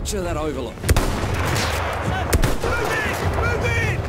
Capture that overlook. Move in! Move in!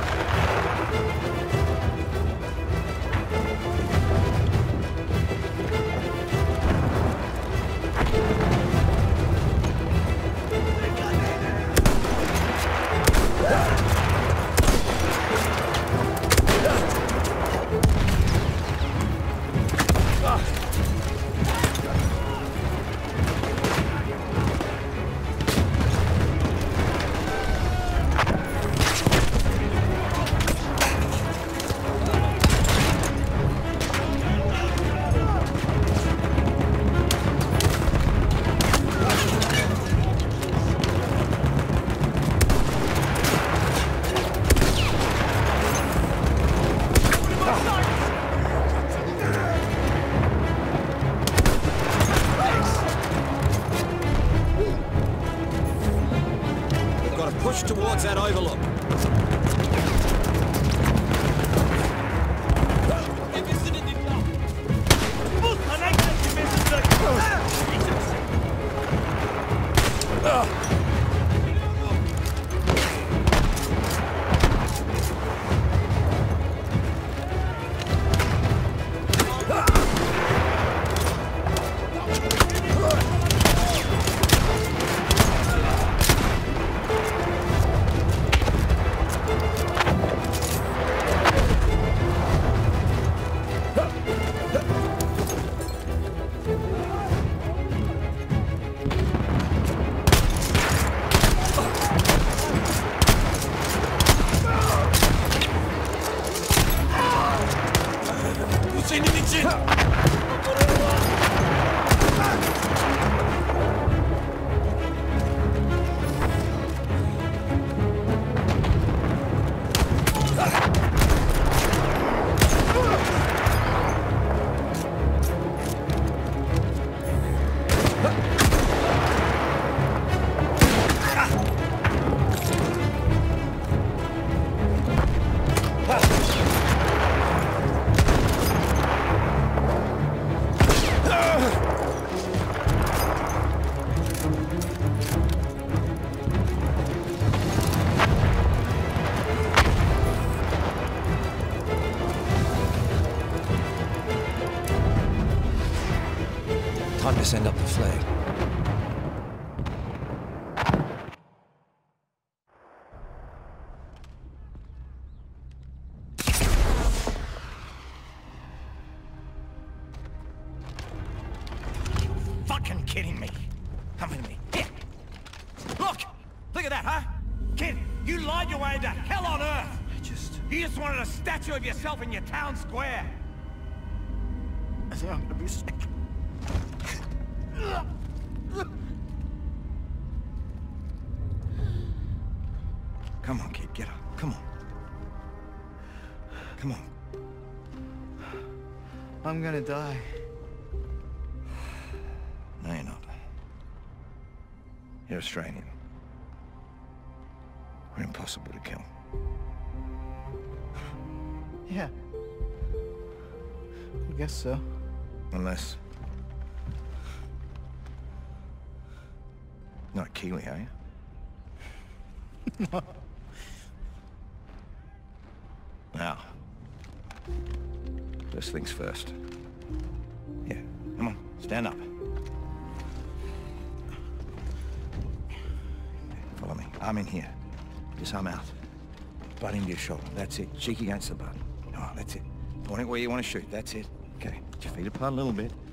Push towards that overlook. Time to send up the flag. Fucking kidding me. Come with me. Here. Look at that, huh? Kid, you lied your way to hell on earth. You just wanted a statue of yourself in your town square. I think I'm gonna be sick. Come on, kid, get up. Come on. Come on. I'm gonna die. No, you're not. You're Australian. We're impossible to kill. Yeah. I guess so. Unless... You're not Kiwi, are you? No. Now, first things first. Yeah, come on, stand up. Follow me. Arm in here. Just arm out. Butt into your shoulder. That's it. Cheek against the butt. Oh, that's it. Point it where you want to shoot. That's it. Okay. Put your feet apart a little bit.